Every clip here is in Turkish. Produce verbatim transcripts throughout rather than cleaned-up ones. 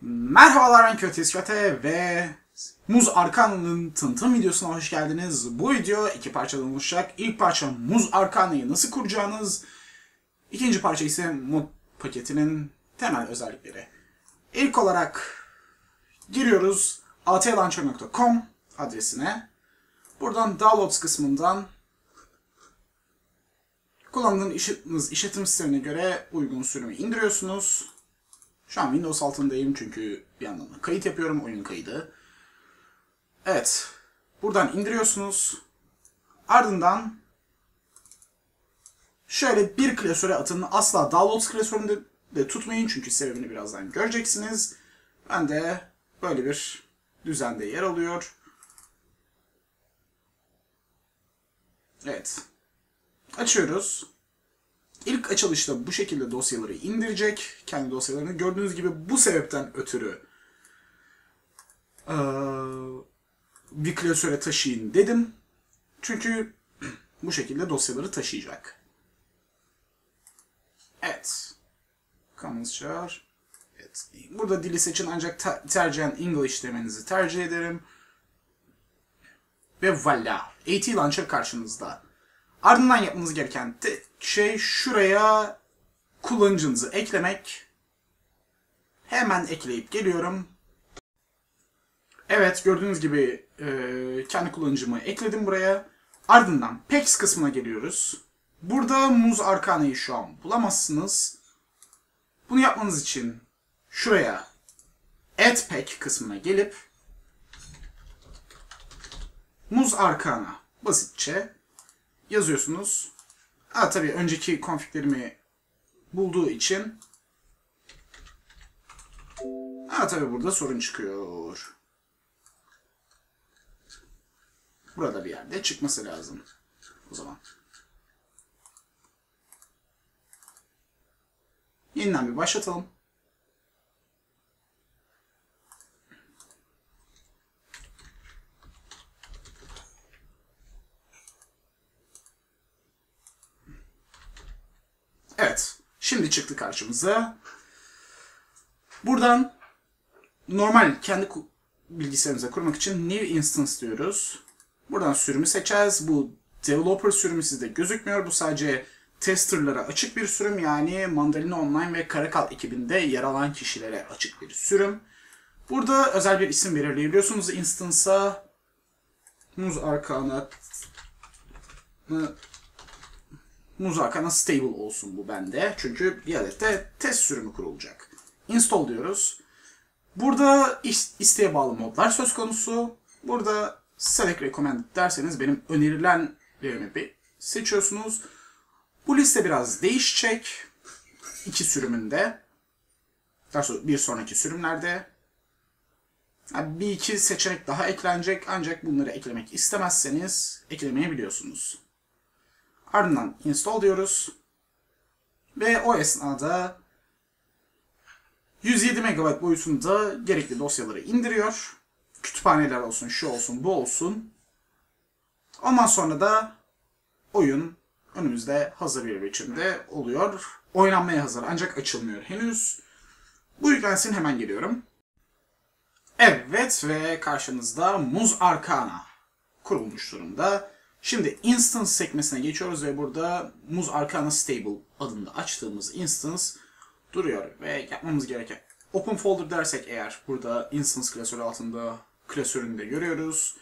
Merhabalar, ben Kötü Köte ve Muz Arkana'nın tanıtım videosuna hoş geldiniz. Bu video iki parçadan oluşacak. İlk parça Muz Arkana'yı nasıl kuracağınız, ikinci parça ise mod paketinin temel özellikleri. İlk olarak giriyoruz atlauncher nokta com adresine. Buradan Downloads kısmından kullandığınız işletim sistemine göre uygun sürümü indiriyorsunuz. Şu an Windows altındayım çünkü bir yandan da kayıt yapıyorum, oyun kaydı. Evet, buradan indiriyorsunuz. Ardından şöyle bir klasöre atın. Asla Downloads klasöründe de tutmayın çünkü sebebini birazdan göreceksiniz. Ben de böyle bir düzende yer alıyor. Evet, açıyoruz. İlk açılışta bu şekilde dosyaları indirecek. Kendi dosyalarını gördüğünüz gibi bu sebepten ötürü ee, bir klasöre taşıyın dedim. Çünkü bu şekilde dosyaları taşıyacak. Evet. Commons çağır. Evet. Burada dili seçin ancak tercihen English demenizi tercih ederim. Ve voilà. AT Launcher karşınızda. Ardından yapmanız gereken tek şey şuraya kullanıcınızı eklemek. Hemen ekleyip geliyorum. Evet, gördüğünüz gibi e, kendi kullanıcımı ekledim buraya. Ardından Packs kısmına geliyoruz. Burada Muz Arkana'yı şu an bulamazsınız. Bunu yapmanız için şuraya Add Pack kısmına gelip Muz Arkana basitçe yazıyorsunuz. Ha tabii önceki konfiglerimi bulduğu için ha tabii burada sorun çıkıyor. Burada bir yerde çıkması lazım. O zaman yeniden bir başlatalım. Evet. Şimdi çıktı karşımıza. Buradan normal kendi bilgisayarımıza kurmak için New Instance diyoruz. Buradan sürümü seçeceğiz. Bu Developer sürümü sizde gözükmüyor. Bu sadece testerlara açık bir sürüm. Yani Mandalina Online ve Karakal ekibinde yer alan kişilere açık bir sürüm. Burada özel bir isim belirleyebiliyorsunuz instance'a. Muz Arkana Muz Arkana Stable olsun bu bende. Çünkü bir adet de test sürümü kurulacak. Install diyoruz. Burada isteğe bağlı modlar söz konusu. Burada Select Recommended derseniz benim önerilenlerimi bir seçiyorsunuz. Bu liste biraz değişecek. İki sürümünde. Daha sonra bir sonraki sürümlerde. Yani bir iki seçenek daha eklenecek. Ancak bunları eklemek istemezseniz eklemeyebiliyorsunuz. Ardından install diyoruz. Ve o esnada yüz yedi megabayt boyutunda gerekli dosyaları indiriyor. Kütüphaneler olsun, şu olsun, bu olsun. Ondan sonra da oyun önümüzde hazır bir biçimde oluyor. Oynanmaya hazır ancak açılmıyor henüz. Bu yüklensin, hemen geliyorum. Evet ve karşınızda Muz Arkana kurulmuş durumda. Şimdi Instance sekmesine geçiyoruz ve burada Muz Arkana Stable adında açtığımız instance duruyor. Ve yapmamız gereken Open Folder dersek eğer burada Instance klasörü altında klasörünü de görüyoruz.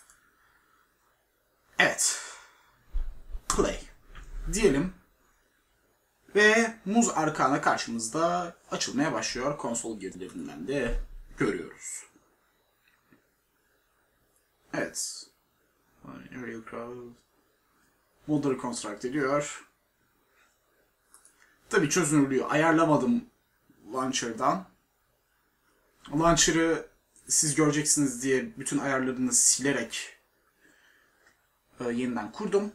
Evet. Play diyelim. Ve Muz Arkana karşımızda açılmaya başlıyor. Konsol girdilerinden de görüyoruz. Evet. Aerial Crowd. Modları construct ediyor. Tabi çözünürlüğü ayarlamadım Launcher'dan. Launcher'ı siz göreceksiniz diye bütün ayarlarını silerek e, yeniden kurdum.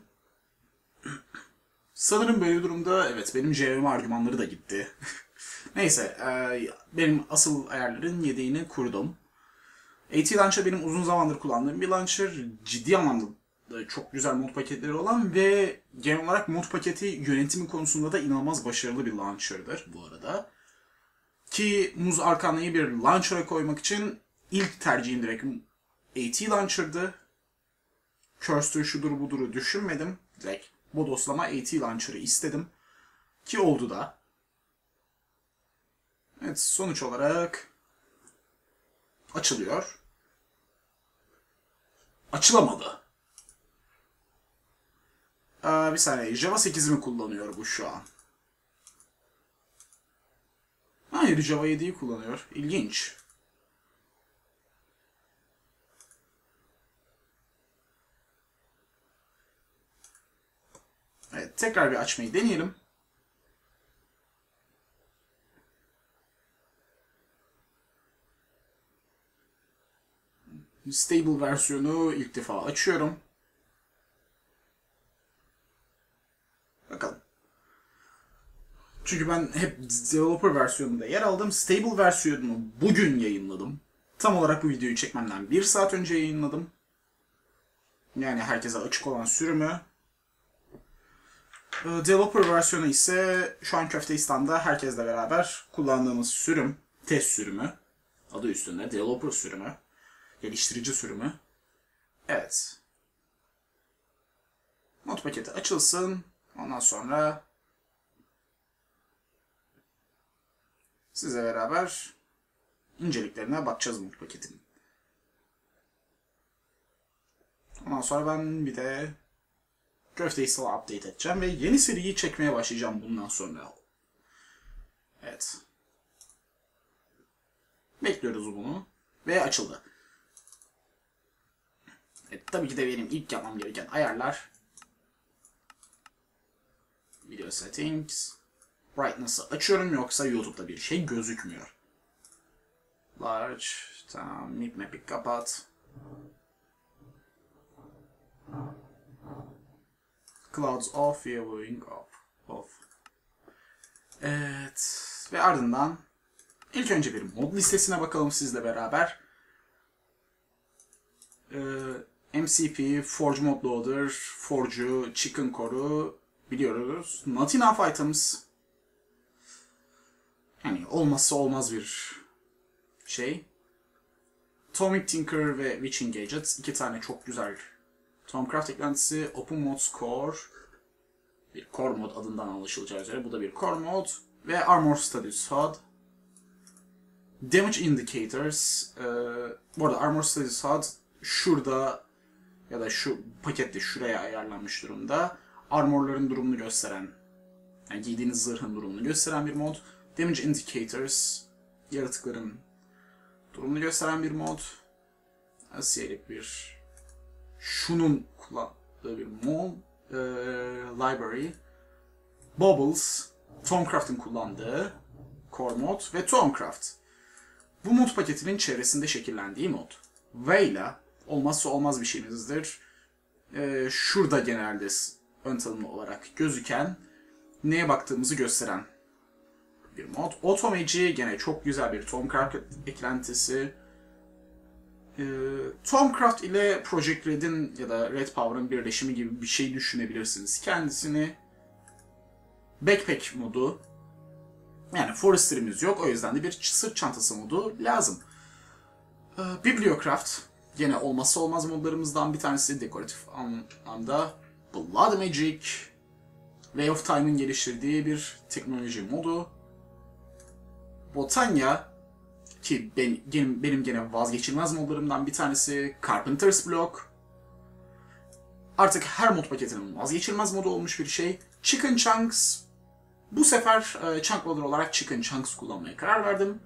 Sanırım böyle bir durumda evet benim J V M argümanları da gitti. Neyse e, benim asıl ayarların yedeğini kurdum. AT Launcher benim uzun zamandır kullandığım bir launcher. Ciddi anlamda çok güzel mod paketleri olan ve genel olarak mod paketi yönetimi konusunda da inanılmaz başarılı bir launcher'dır bu arada. Ki Muz Arkana'yı bir launcher'a koymak için ilk tercihim direkt AT Launcher'dı. Curse'dur şudur buduru düşünmedim. Direkt bodoslama AT Launcher'ı istedim. Ki oldu da. Evet, sonuç olarak açılıyor. Açılamadı. Ee, bir saniye. Java sekiz mi kullanıyor bu şu an? Hayır, Java yediyi kullanıyor. İlginç. Evet, tekrar bir açmayı deneyelim. Stable versiyonu ilk defa açıyorum. Bakalım. Çünkü ben hep developer versiyonunda yer aldım. Stable versiyonunu bugün yayınladım. Tam olarak bu videoyu çekmemden bir saat önce yayınladım. Yani herkese açık olan sürümü. Developer versiyonu ise şu an Köfteistan'da herkesle beraber kullandığımız sürüm. Test sürümü. Adı üstünde. Developer sürümü. Geliştirici sürümü. Evet. Mod paketi açılsın. Ondan sonra size beraber inceliklerine bakacağız mod paketinin. Ondan sonra ben bir de Köfteistan'ı update edeceğim ve yeni seriyi çekmeye başlayacağım bundan sonra. Evet. Bekliyoruz bunu. Ve açıldı. Evet, tabii ki de benim ilk yapmam gereken ayarlar. Video settings. Brightness'ı açıyorum yoksa YouTube'da bir şey gözükmüyor. Large. Tamam. Mip map'i kapat. Clouds off. Viewing off. Off. Evet. Ve ardından ilk önce bir mod listesine bakalım sizle beraber. Ee, M C P, Forge Mod Loader, Forge'u, Chicken Core'u biliyoruz. Not enough items. Yani olmazsa olmaz bir şey. Atomic Tinker ve Witching Gadgets. İki tane çok güzel Tomcraft eklentisi. Open Mod Core. Bir Core Mod adından anlaşılacağı üzere. Bu da bir Core Mod. Ve Armor Studies H U D. Damage Indicators. Ee, bu arada Armor Studies H U D şurada ya da şu pakette şuraya ayarlanmış durumda. Armorların durumunu gösteren, yani giydiğiniz zırhın durumunu gösteren bir mod. Damage Indicators, yaratıkların durumunu gösteren bir mod. Asiyelik bir, şunun kullandığı bir mod. Ee, library. Bubbles, Tomcraft'ın kullandığı core mod ve Tomcraft. Bu mod paketinin çevresinde şekillendiği mod. Vayla olmazsa olmaz bir şeyimizdir. Ee, şurada genelde ön tanımlı olarak gözüken, neye baktığımızı gösteren bir mod. Automagi gene çok güzel bir Tomcraft eklentisi. Ee, Tomcraft ile Project Red'in ya da Red Power'ın birleşimi gibi bir şey düşünebilirsiniz. Kendisini backpack modu, yani Forester'imiz yok, o yüzden de bir sırt çantası modu lazım. Ee, Bibliocraft yine olmazsa olmaz modlarımızdan bir tanesi, dekoratif anlamda. Blood Magic, Way of Time'ın geliştirdiği bir teknoloji modu. Botanya, ki ben, benim gene vazgeçilmez modlarımdan bir tanesi, Carpenter's Block. Artık her mod paketinin vazgeçilmez modu olmuş bir şey. Chicken Chunks. Bu sefer e, chunk loader olarak Chicken Chunks kullanmaya karar verdim.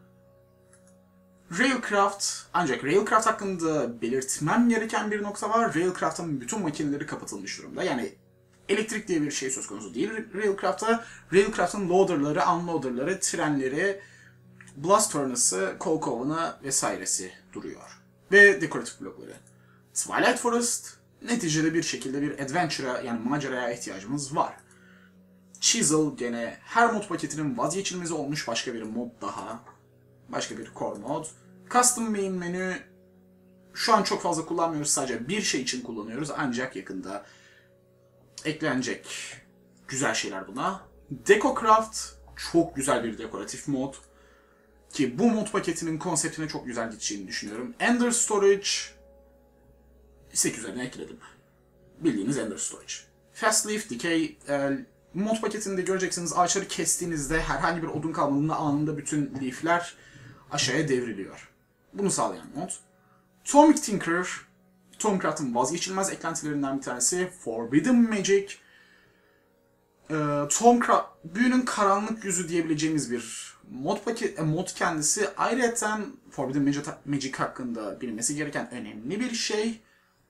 Railcraft, ancak Railcraft hakkında belirtmem gereken bir nokta var. Railcraft'ın bütün makineleri kapatılmış durumda. Yani elektrik diye bir şey söz konusu değil Railcraft'ta. Railcraft'ın loaderları, unloaderları, trenleri, blast furnace'ı, coal kovanı vesairesi duruyor. Ve dekoratif blokları. Twilight Forest, neticede bir şekilde bir adventure'a, yani maceraya ihtiyacımız var. Chisel gene her mod paketinin vazgeçilmezi olmuş başka bir mod daha. Başka bir core mod. Custom main menü şu an çok fazla kullanmıyoruz. Sadece bir şey için kullanıyoruz. Ancak yakında eklenecek güzel şeyler buna. DecoCraft çok güzel bir dekoratif mod. Ki bu mod paketinin konseptine çok güzel gideceğini düşünüyorum. Ender Storage istek üzerine ekledim. Bildiğiniz Ender Storage. Fast Leaf Decay e, mod paketinde göreceksiniz, ağaçları kestiğinizde herhangi bir odun kalmadığında anında bütün leafler aşağıya devriliyor. Bunu sağlayan mod. Atomic Tinker, Tomcraft'ın vazgeçilmez eklentilerinden bir tanesi. Forbidden Magic, e, Tomcraft, büyünün karanlık yüzü diyebileceğimiz bir mod paket, e, mod kendisi. Ayrıca Forbidden Magic, Magic hakkında bilinmesi gereken önemli bir şey.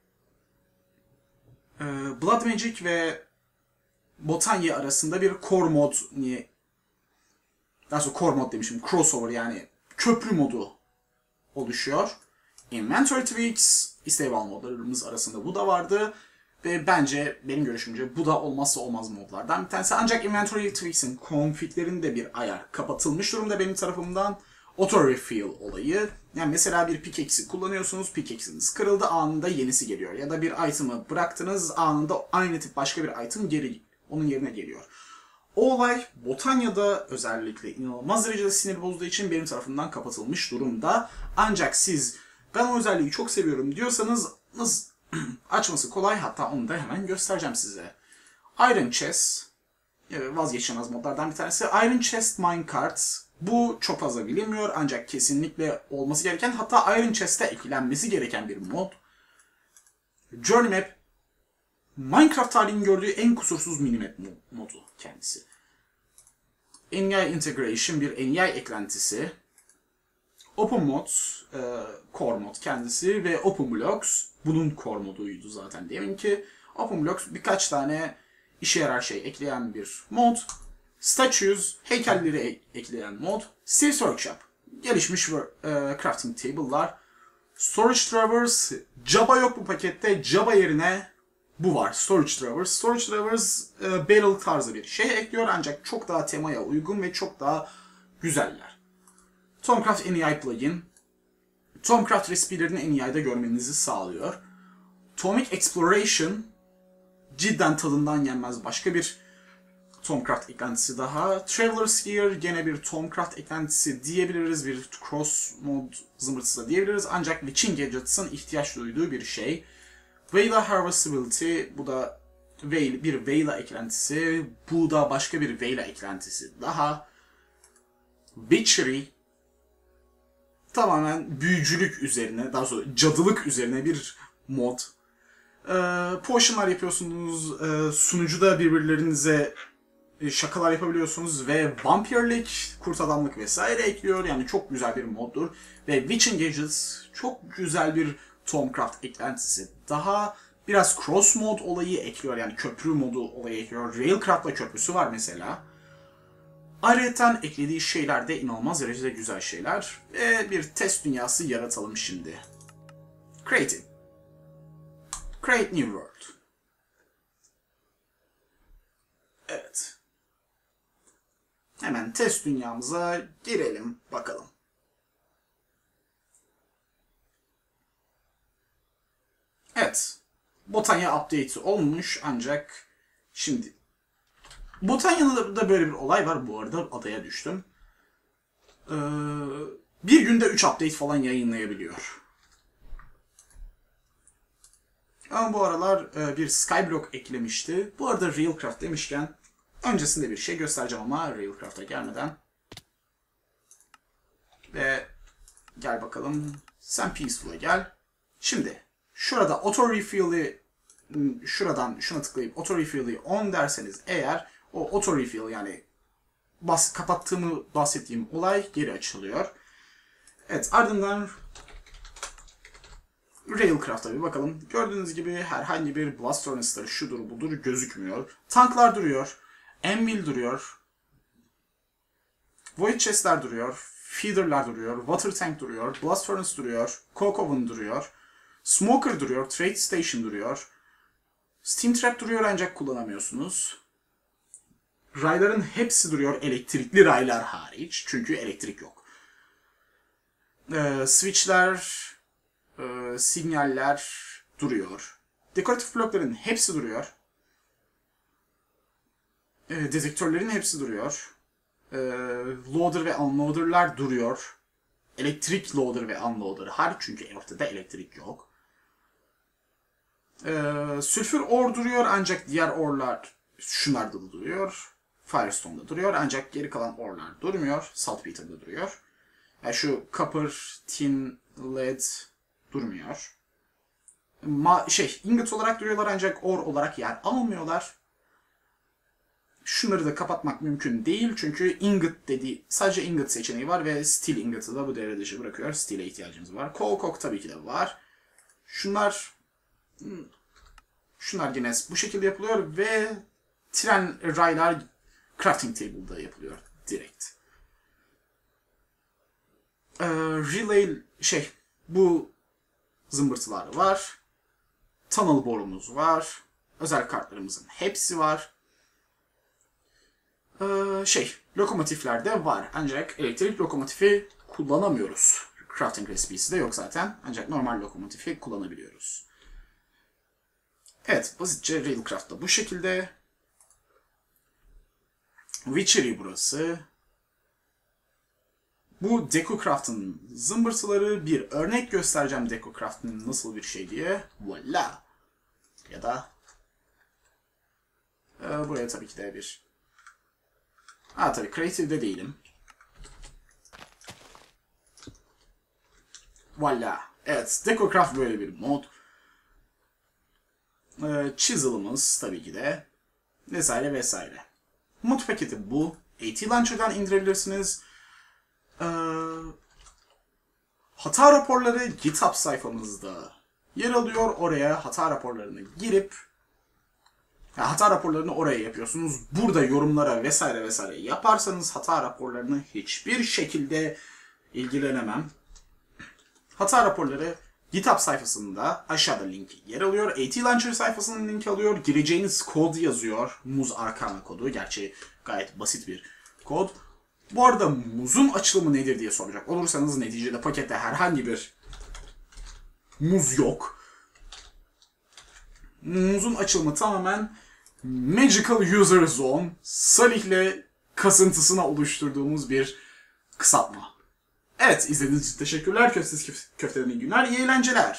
E, Blood Magic ve Botanya arasında bir core mod, niye? Daha sonra core mod demişim, crossover yani köprü modu oluşuyor. Inventory Tweaks, isteğe bağlı modlarımız arasında bu da vardı. Ve bence, benim görüşümce bu da olmazsa olmaz modlardan bir tanesi. Ancak Inventory Tweaks'in configlerinde bir ayar kapatılmış durumda benim tarafımdan. Auto Refill olayı. Yani mesela bir pickaxe'i kullanıyorsunuz, pickaxe'iniz kırıldı, anında yenisi geliyor. Ya da bir item'ı bıraktınız, anında aynı tip başka bir item geri, onun yerine geliyor. O olay Botanya'da özellikle inanılmaz derecede sinir bozduğu için benim tarafımdan kapatılmış durumda. Ancak siz ben o özelliği çok seviyorum diyorsanız açması kolay, hatta onu da hemen göstereceğim size. Iron Chest vazgeçilmez modlardan bir tanesi. Iron Chest Minecart, bu çok fazla bilinmiyor ancak kesinlikle olması gereken, hatta Iron Chest'e eklenmesi gereken bir mod. Journey Map, Minecraft tarihinin gördüğü en kusursuz minimap modu kendisi. N E I Integration, bir N E I eklentisi. Open Mod, e, Core Mod kendisi ve Open Blocks bunun Core moduydu zaten deminki. Open Blocks birkaç tane işe yarar şey ekleyen bir mod. Statues, heykelleri e ekleyen mod. Steve's Workshop, gelişmiş e, crafting table'lar. Storage Drawers, Jabba yok bu pakette. Jabba yerine bu var. Storage Drawers. Storage Drawers e, barrel tarzı bir şey ekliyor ancak çok daha temaya uygun ve çok daha güzeller. Tomcraft N E I plugin, Tomcraft recipe'lerini N E I'de görmenizi sağlıyor. Atomic Exploration, cidden tadından yenmez başka bir Tomcraft eklentisi daha. Traveler's Gear, gene bir Tomcraft eklentisi diyebiliriz, bir cross mod zımbırtısı da diyebiliriz. Ancak Witching Gadgets'ın ihtiyaç duyduğu bir şey. Veila Harvestability, bu da bir Veila eklentisi. Bu da başka bir Veila eklentisi daha. Witchery, tamamen büyücülük üzerine, daha sonra cadılık üzerine bir mod. Ee, potionlar yapıyorsunuz, ee, sunucuda birbirlerinize şakalar yapabiliyorsunuz ve vampirlik, kurt adamlık vesaire ekliyor. Yani çok güzel bir moddur. Ve Witching Gadgets çok güzel bir Tomcraft eklentisi. Daha biraz cross mod olayı ekliyor, yani köprü modu olayı ekliyor. Railcraft'la köprüsü var mesela. Ayrıca eklediği şeyler de inanılmaz derecede güzel şeyler. Ve bir test dünyası yaratalım şimdi. Creating. Create New World. Evet. Hemen test dünyamıza girelim bakalım. Evet. Botanya update'i olmuş ancak şimdi Botanya'da da böyle bir olay var, bu arada adaya düştüm. Ee, bir günde üç update falan yayınlayabiliyor. Ama bu aralar e, bir Skyblock eklemişti. Bu arada Railcraft demişken öncesinde bir şey göstereceğim ama Railcraft'a gelmeden. Ve gel bakalım, sen Peaceful'a gel. Şimdi şurada Auto Refill'i, şuradan şuna tıklayıp Auto Refill'i on derseniz eğer, o Auto Refill yani bas, kapattığımı bahsettiğim olay geri açılıyor. Evet, ardından Railcraft'a bir bakalım. Gördüğünüz gibi herhangi bir Blast Furnace'ları şudur budur gözükmüyor. Tanklar duruyor. Anvil duruyor. Void Chest'ler duruyor. Feeder'lar duruyor. Water Tank duruyor. Blast Furnace duruyor. Coke Oven duruyor. Smoker duruyor. Trade Station duruyor. Steam Trap duruyor ancak kullanamıyorsunuz. Rayların hepsi duruyor. Elektrikli raylar hariç. Çünkü elektrik yok. Ee, switch'ler, e, sinyaller duruyor. Dekoratif blokların hepsi duruyor. E, detektörlerin hepsi duruyor. Ee, loader ve unloader'lar duruyor. Elektrik loader ve unloader hariç çünkü ortada elektrik yok. Ee, sülfür ore duruyor ancak diğer ore'lar şunlarda da duruyor. Firestone'da duruyor ancak geri kalan ore'lar durmuyor. Saltpeter'da duruyor. Yani şu copper, tin, lead durmuyor. Ma şey, ingot olarak duruyorlar ancak ore olarak yer almıyorlar. Şunları da kapatmak mümkün değil çünkü ingot dediği sadece ingot seçeneği var ve steel ingot'ı da bu devre dışı bırakıyor. Steel'e ihtiyacımız var. Coal coke tabii ki de var. Şunlar şunlar yine bu şekilde yapılıyor ve tren raylar crafting table'da yapılıyor direkt. Ee, relay şey bu zımbırtılar var. Tunnel borumuz var. Özel kartlarımızın hepsi var. Ee, şey, lokomotifler de var. Ancak elektrik lokomotifi kullanamıyoruz. Crafting resipisi de yok zaten. Ancak normal lokomotifi kullanabiliyoruz. Evet, basitçe Railcraft da bu şekilde. Witchery burası. Bu DecoCraft'ın zımbırtıları. Bir örnek göstereceğim DecoCraft'ın nasıl bir şey diye. Voila. Ya da e, buraya tabii ki de bir... Ha tabii Creative'de değilim. Voila. Evet, DecoCraft böyle bir mod. Ee, Chisel'ımız tabii ki de. Vesaire vesaire. Mod paketi bu. AT Launcher'dan indirebilirsiniz. Ee, hata raporları GitHub sayfamızda yer alıyor. Oraya hata raporlarını girip yani hata raporlarını oraya yapıyorsunuz. Burada yorumlara vesaire vesaire yaparsanız hata raporlarını hiçbir şekilde ilgilenemem. Hata raporları GitHub sayfasında aşağıda linki yer alıyor. AT Launcher sayfasının linki alıyor. Gireceğiniz kod yazıyor. Muz Arcana kodu. Gerçi gayet basit bir kod. Bu arada muzun açılımı nedir diye soracak olursanız neticede pakette herhangi bir muz yok. Muzun açılımı tamamen Magical User Zone, Salih'le kasıntısına oluşturduğumuz bir kısaltma. Evet, izlediğiniz için teşekkürler. Köftesiz köftelerin günler, iyi eğlenceler.